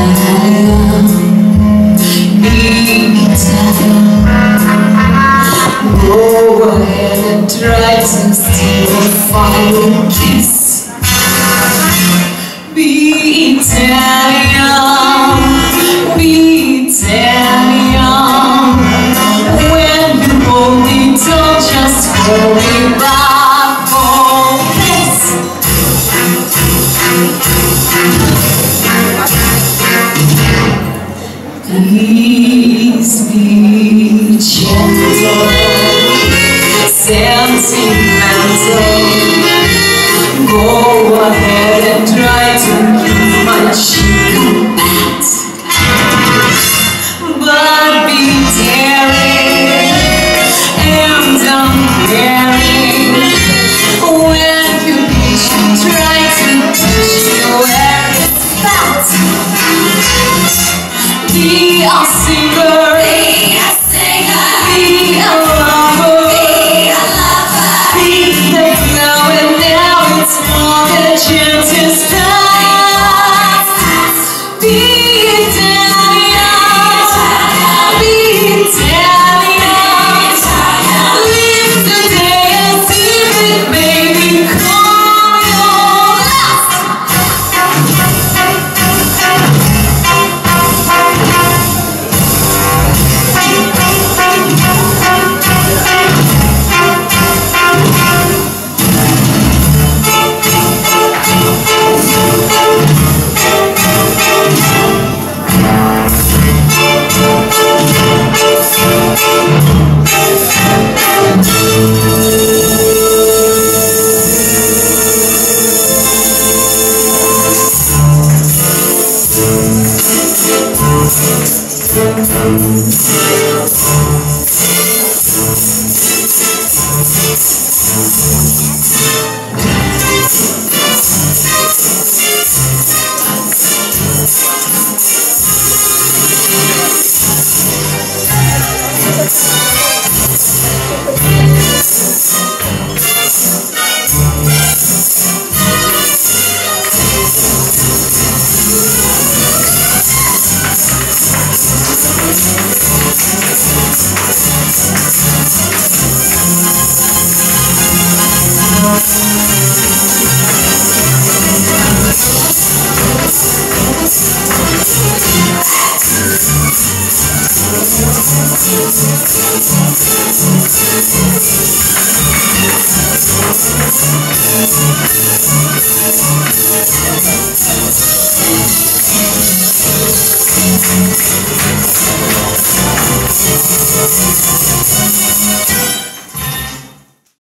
Italian, go ahead and try to steal a final kiss. Be Italian, be Italian. When you hold me, don't just hold me back for this. Please be gentle, sentimental. Go ahead and try to give my cheek a pat, but be daring and uncaring. When you reach me, try to touch me where it's fat. Be a singer, be a singer, be a lover, be a lover. Be there now and now, it's more than a chance is past. Be Italian, be Italian. Live today as if it may become your last.